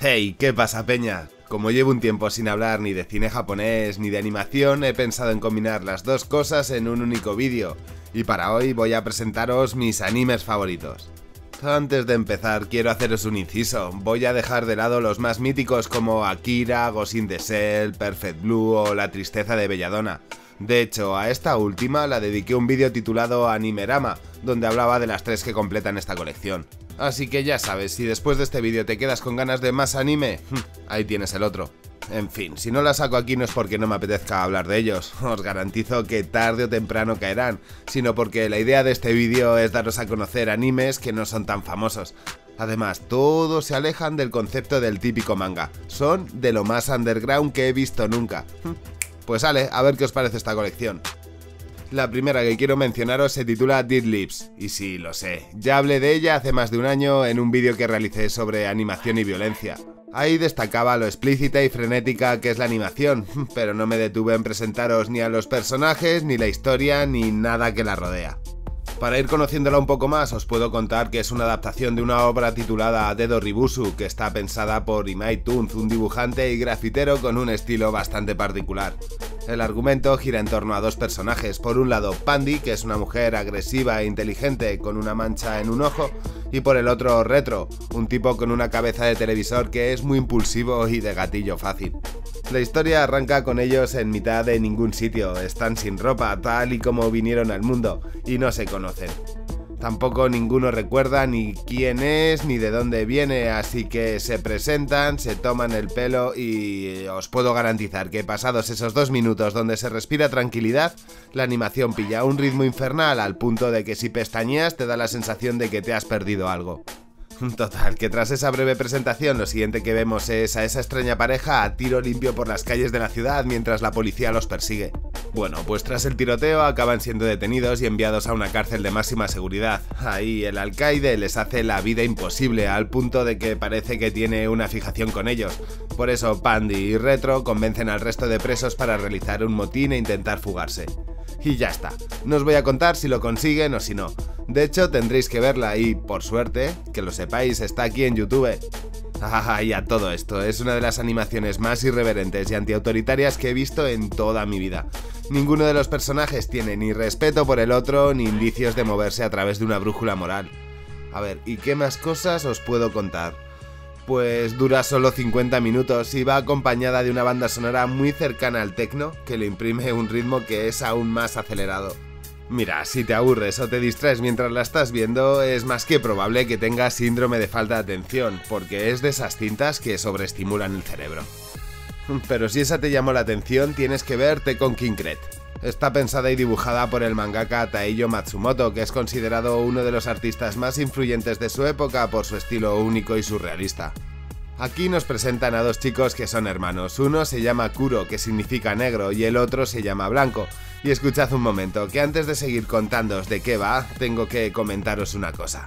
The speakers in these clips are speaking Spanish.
Hey, ¿qué pasa, peña? Como llevo un tiempo sin hablar ni de cine japonés ni de animación, he pensado en combinar las dos cosas en un único vídeo, y para hoy voy a presentaros mis animes favoritos. Antes de empezar, quiero haceros un inciso. Voy a dejar de lado los más míticos como Akira, Ghost in the Shell, Perfect Blue o La tristeza de Belladonna. De hecho, a esta última la dediqué un vídeo titulado Animerama, donde hablaba de las tres que completan esta colección. Así que ya sabes, si después de este vídeo te quedas con ganas de más anime, ahí tienes el otro. En fin, si no la saco aquí no es porque no me apetezca hablar de ellos, os garantizo que tarde o temprano caerán, sino porque la idea de este vídeo es daros a conocer animes que no son tan famosos. Además, todos se alejan del concepto del típico manga, son de lo más underground que he visto nunca. Pues sale, a ver qué os parece esta colección. La primera que quiero mencionaros se titula Dead Lips, y sí, lo sé, ya hablé de ella hace más de un año en un vídeo que realicé sobre animación y violencia. Ahí destacaba lo explícita y frenética que es la animación, pero no me detuve en presentaros ni a los personajes, ni la historia, ni nada que la rodea. Para ir conociéndola un poco más, os puedo contar que es una adaptación de una obra titulada Dedo Ribusu, que está pensada por Imai Tunz, un dibujante y grafitero con un estilo bastante particular. El argumento gira en torno a dos personajes, por un lado Pandy, que es una mujer agresiva e inteligente con una mancha en un ojo, y por el otro Retro, un tipo con una cabeza de televisor que es muy impulsivo y de gatillo fácil. La historia arranca con ellos en mitad de ningún sitio, están sin ropa, tal y como vinieron al mundo, y no se conocen. Tampoco ninguno recuerda ni quién es ni de dónde viene, así que se presentan, se toman el pelo y os puedo garantizar que pasados esos 2 minutos donde se respira tranquilidad, la animación pilla un ritmo infernal al punto de que si pestañeas te da la sensación de que te has perdido algo. Total, que tras esa breve presentación lo siguiente que vemos es a esa extraña pareja a tiro limpio por las calles de la ciudad mientras la policía los persigue. Bueno, pues tras el tiroteo acaban siendo detenidos y enviados a una cárcel de máxima seguridad. Ahí el alcaide les hace la vida imposible al punto de que parece que tiene una fijación con ellos. Por eso Pandy y Retro convencen al resto de presos para realizar un motín e intentar fugarse. Y ya está, no os voy a contar si lo consiguen o si no. De hecho tendréis que verla y, por suerte, que lo sepáis, está aquí en YouTube. Y a todo esto, es una de las animaciones más irreverentes y antiautoritarias que he visto en toda mi vida. Ninguno de los personajes tiene ni respeto por el otro ni indicios de moverse a través de una brújula moral. A ver, ¿y qué más cosas os puedo contar? Pues dura solo 50 minutos y va acompañada de una banda sonora muy cercana al techno que le imprime un ritmo que es aún más acelerado. Mira, si te aburres o te distraes mientras la estás viendo, es más que probable que tengas síndrome de falta de atención, porque es de esas cintas que sobreestimulan el cerebro. Pero si esa te llamó la atención, tienes que ver Tekken King Red. Está pensada y dibujada por el mangaka Taiyo Matsumoto, que es considerado uno de los artistas más influyentes de su época por su estilo único y surrealista. Aquí nos presentan a dos chicos que son hermanos, uno se llama Kuro, que significa negro, y el otro se llama Blanco. Y escuchad un momento, que antes de seguir contándoos de qué va, tengo que comentaros una cosa.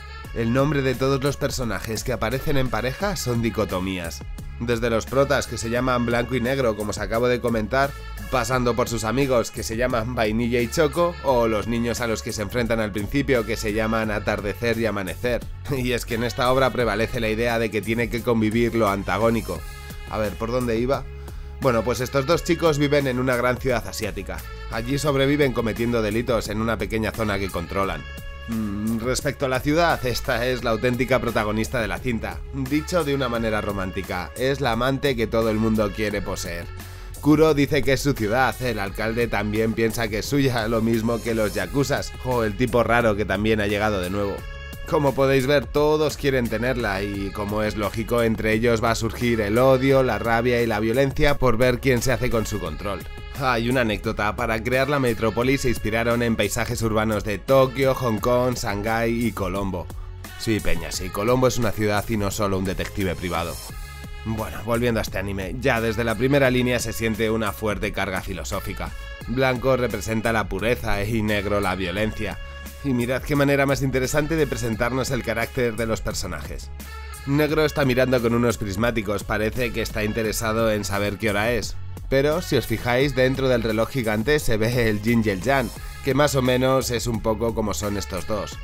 El nombre de todos los personajes que aparecen en pareja son dicotomías. Desde los protas que se llaman Blanco y Negro, como os acabo de comentar, pasando por sus amigos que se llaman Vainilla y Choco, o los niños a los que se enfrentan al principio que se llaman Atardecer y Amanecer. Y es que en esta obra prevalece la idea de que tiene que convivir lo antagónico. A ver, ¿por dónde iba? Bueno, pues estos dos chicos viven en una gran ciudad asiática. Allí sobreviven cometiendo delitos en una pequeña zona que controlan. Respecto a la ciudad, esta es la auténtica protagonista de la cinta. Dicho de una manera romántica, es la amante que todo el mundo quiere poseer. Kuro dice que es su ciudad, el alcalde también piensa que es suya, lo mismo que los yakuzas, o el tipo raro que también ha llegado de nuevo. Como podéis ver, todos quieren tenerla y, como es lógico, entre ellos va a surgir el odio, la rabia y la violencia por ver quién se hace con su control. Hay una anécdota, para crear la metrópoli se inspiraron en paisajes urbanos de Tokio, Hong Kong, Shanghái y Colombo. Sí, peña, sí, Colombo es una ciudad y no solo un detective privado. Bueno, volviendo a este anime, ya desde la primera línea se siente una fuerte carga filosófica. Blanco representa la pureza y negro la violencia. Y mirad qué manera más interesante de presentarnos el carácter de los personajes. Negro está mirando con unos prismáticos, parece que está interesado en saber qué hora es. Pero si os fijáis, dentro del reloj gigante se ve el yin y el yang, que más o menos es un poco como son estos dos.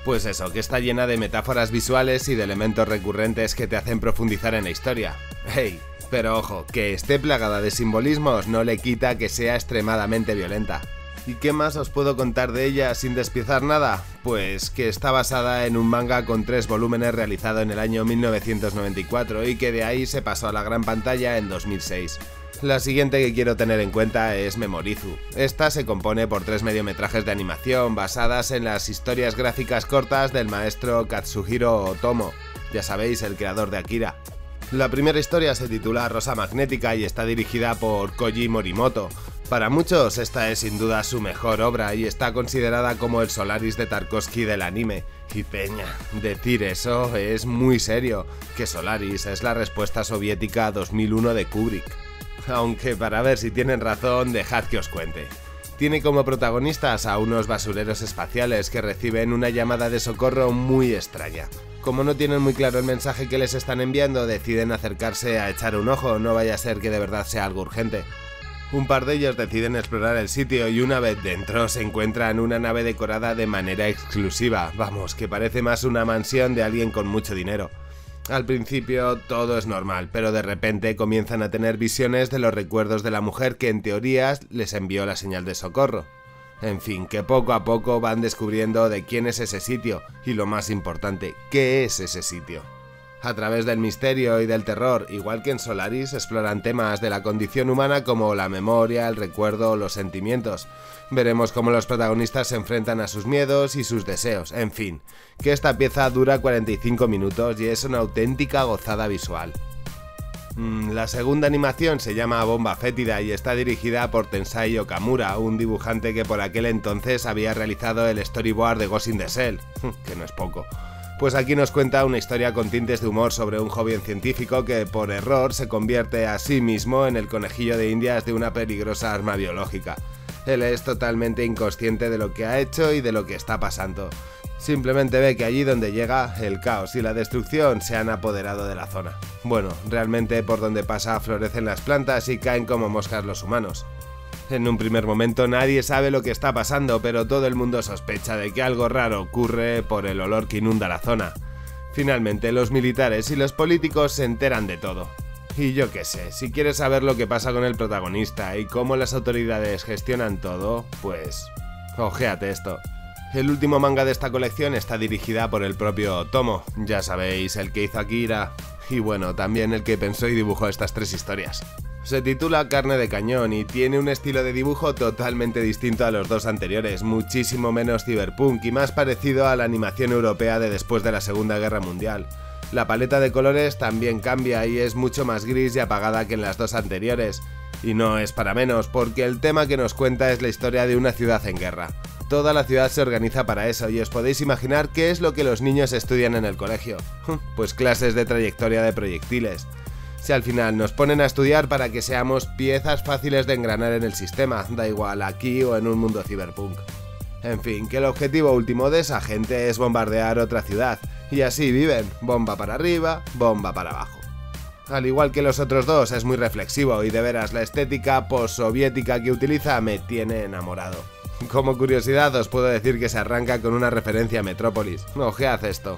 Pues eso, que está llena de metáforas visuales y de elementos recurrentes que te hacen profundizar en la historia. ¡Hey! Pero ojo, que esté plagada de simbolismos no le quita que sea extremadamente violenta. ¿Y qué más os puedo contar de ella sin despiezar nada? Pues que está basada en un manga con 3 volúmenes realizado en el año 1994 y que de ahí se pasó a la gran pantalla en 2006. La siguiente que quiero tener en cuenta es Memorizu. Esta se compone por 3 mediometrajes de animación basadas en las historias gráficas cortas del maestro Katsuhiro Otomo, ya sabéis, el creador de Akira. La primera historia se titula Rosa Magnética y está dirigida por Koji Morimoto. Para muchos esta es sin duda su mejor obra y está considerada como el Solaris de Tarkovsky del anime. Y peña, decir eso es muy serio, que Solaris es la respuesta soviética a 2001 de Kubrick. Aunque para ver si tienen razón, dejad que os cuente. Tiene como protagonistas a unos basureros espaciales que reciben una llamada de socorro muy extraña. Como no tienen muy claro el mensaje que les están enviando, deciden acercarse a echar un ojo, no vaya a ser que de verdad sea algo urgente. Un par de ellos deciden explorar el sitio y una vez dentro se encuentran una nave decorada de manera exclusiva, vamos, que parece más una mansión de alguien con mucho dinero. Al principio todo es normal, pero de repente comienzan a tener visiones de los recuerdos de la mujer que en teoría les envió la señal de socorro. En fin, que poco a poco van descubriendo de quién es ese sitio y lo más importante, ¿qué es ese sitio? A través del misterio y del terror, igual que en Solaris, exploran temas de la condición humana como la memoria, el recuerdo o los sentimientos. Veremos cómo los protagonistas se enfrentan a sus miedos y sus deseos, en fin, que esta pieza dura 45 minutos y es una auténtica gozada visual. La segunda animación se llama Bomba Fétida y está dirigida por Tensai Okamura, un dibujante que por aquel entonces había realizado el storyboard de Ghost in the Shell, que no es poco. Pues aquí nos cuenta una historia con tintes de humor sobre un joven científico que por error se convierte a sí mismo en el conejillo de indias de una peligrosa arma biológica. Él es totalmente inconsciente de lo que ha hecho y de lo que está pasando. Simplemente ve que allí donde llega, el caos y la destrucción se han apoderado de la zona. Bueno, realmente por donde pasa florecen las plantas y caen como moscas los humanos. En un primer momento nadie sabe lo que está pasando, pero todo el mundo sospecha de que algo raro ocurre por el olor que inunda la zona. Finalmente los militares y los políticos se enteran de todo. Y yo qué sé, si quieres saber lo que pasa con el protagonista y cómo las autoridades gestionan todo, pues ojéate esto. El último manga de esta colección está dirigida por el propio Otomo, ya sabéis, el que hizo Akira, y bueno, también el que pensó y dibujó estas 3 historias. Se titula Carne de Cañón y tiene un estilo de dibujo totalmente distinto a los 2 anteriores, muchísimo menos cyberpunk y más parecido a la animación europea de después de la Segunda Guerra Mundial. La paleta de colores también cambia y es mucho más gris y apagada que en las 2 anteriores. Y no es para menos, porque el tema que nos cuenta es la historia de una ciudad en guerra. Toda la ciudad se organiza para eso y os podéis imaginar qué es lo que los niños estudian en el colegio. Pues clases de trayectoria de proyectiles. Si al final nos ponen a estudiar para que seamos piezas fáciles de engranar en el sistema, da igual aquí o en un mundo cyberpunk. En fin, que el objetivo último de esa gente es bombardear otra ciudad, y así viven, bomba para arriba, bomba para abajo. Al igual que los otros 2, es muy reflexivo y de veras la estética postsoviética que utiliza me tiene enamorado. Como curiosidad os puedo decir que se arranca con una referencia a Metrópolis. Ojead esto.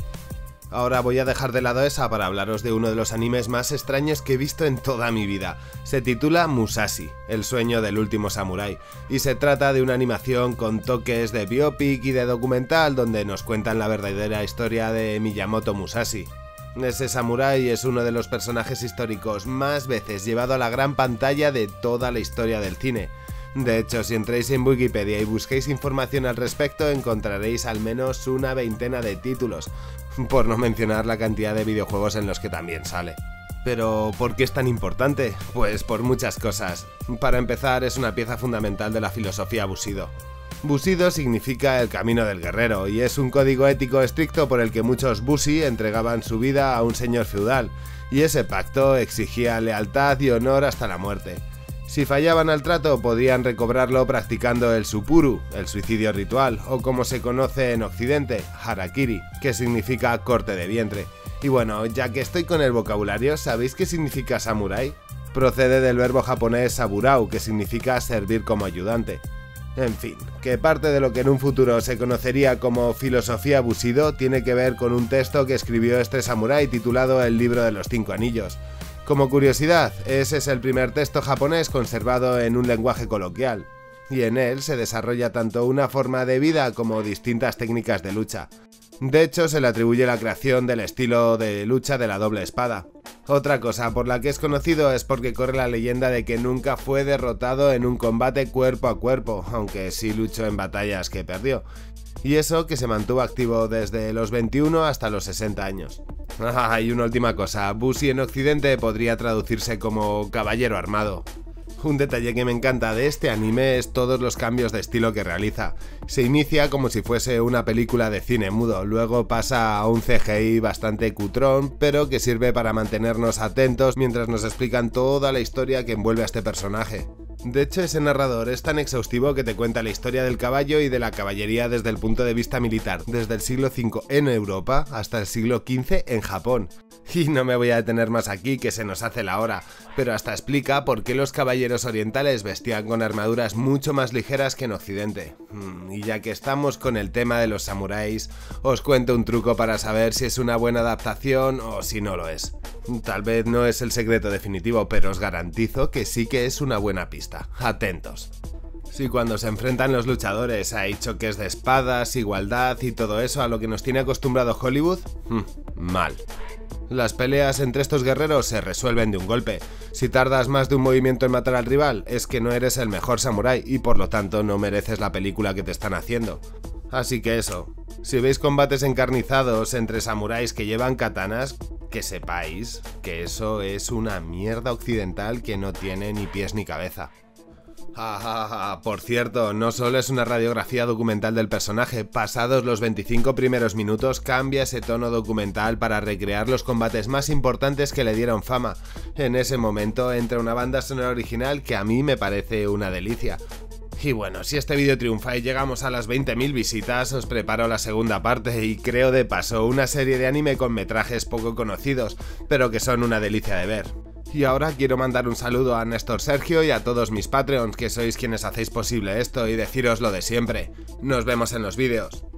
Ahora voy a dejar de lado esa para hablaros de uno de los animes más extraños que he visto en toda mi vida. Se titula Musashi, el sueño del último samurái, y se trata de una animación con toques de biopic y de documental donde nos cuentan la verdadera historia de Miyamoto Musashi. Ese samurái es uno de los personajes históricos más veces llevado a la gran pantalla de toda la historia del cine. De hecho, si entráis en Wikipedia y busquéis información al respecto, encontraréis al menos una veintena de títulos, por no mencionar la cantidad de videojuegos en los que también sale. Pero, ¿por qué es tan importante? Pues por muchas cosas. Para empezar, es una pieza fundamental de la filosofía Bushido. Bushido significa el camino del guerrero, y es un código ético estricto por el que muchos bushi entregaban su vida a un señor feudal, y ese pacto exigía lealtad y honor hasta la muerte. Si fallaban al trato, podían recobrarlo practicando el Suppuru, el suicidio ritual, o como se conoce en Occidente, Harakiri, que significa corte de vientre. Y bueno, ya que estoy con el vocabulario, ¿sabéis qué significa samurái? Procede del verbo japonés saburau, que significa servir como ayudante. En fin, que parte de lo que en un futuro se conocería como filosofía Bushido tiene que ver con un texto que escribió este samurái titulado El libro de los 5 anillos. Como curiosidad, ese es el primer texto japonés conservado en un lenguaje coloquial, y en él se desarrolla tanto una forma de vida como distintas técnicas de lucha. De hecho, se le atribuye la creación del estilo de lucha de la doble espada. Otra cosa por la que es conocido es porque corre la leyenda de que nunca fue derrotado en un combate cuerpo a cuerpo, aunque sí luchó en batallas que perdió. Y eso que se mantuvo activo desde los 21 hasta los 60 años. Y una última cosa, Bushi en Occidente podría traducirse como caballero armado. Un detalle que me encanta de este anime es todos los cambios de estilo que realiza. Se inicia como si fuese una película de cine mudo, luego pasa a un CGI bastante cutrón, pero que sirve para mantenernos atentos mientras nos explican toda la historia que envuelve a este personaje. De hecho, ese narrador es tan exhaustivo que te cuenta la historia del caballo y de la caballería desde el punto de vista militar, desde el siglo V en Europa hasta el siglo XV en Japón. Y no me voy a detener más aquí, que se nos hace la hora, pero hasta explica por qué los caballeros orientales vestían con armaduras mucho más ligeras que en Occidente. Y ya que estamos con el tema de los samuráis, os cuento un truco para saber si es una buena adaptación o si no lo es. Tal vez no es el secreto definitivo, pero os garantizo que sí que es una buena pista. Atentos. Si cuando se enfrentan los luchadores hay choques de espadas, igualdad y todo eso a lo que nos tiene acostumbrado Hollywood, mal. Las peleas entre estos guerreros se resuelven de un golpe. Si tardas más de un movimiento en matar al rival, es que no eres el mejor samurái y por lo tanto no mereces la película que te están haciendo. Así que eso, si veis combates encarnizados entre samuráis que llevan katanas, que sepáis que eso es una mierda occidental que no tiene ni pies ni cabeza. Por cierto, no solo es una radiografía documental del personaje, pasados los 25 primeros minutos cambia ese tono documental para recrear los combates más importantes que le dieron fama. En ese momento entra una banda sonora original que a mí me parece una delicia. Y bueno, si este vídeo triunfa y llegamos a las 20.000 visitas, os preparo la segunda parte y creo de paso una serie de anime con metrajes poco conocidos, pero que son una delicia de ver. Y ahora quiero mandar un saludo a Néstor Sergio y a todos mis Patreons, que sois quienes hacéis posible esto, y deciros lo de siempre. Nos vemos en los vídeos.